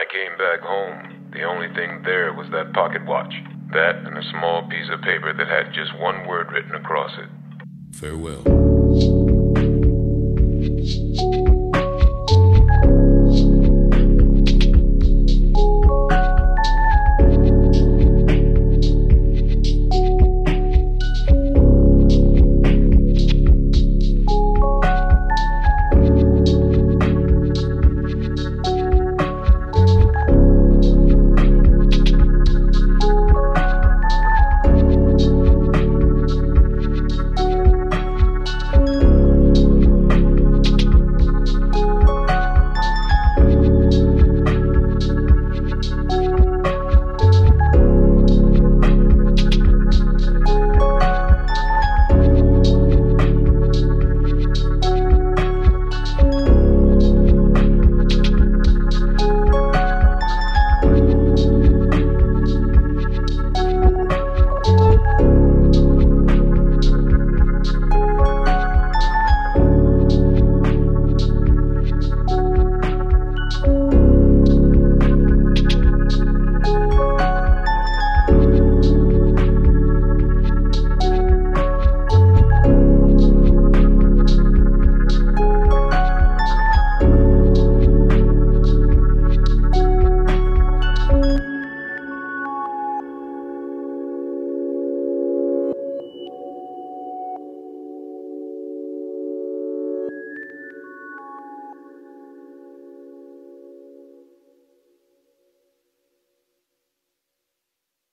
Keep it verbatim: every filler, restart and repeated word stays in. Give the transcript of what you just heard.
I came back home, the only thing there was that pocket watch. That and a small piece of paper that had just one word written across it. Farewell.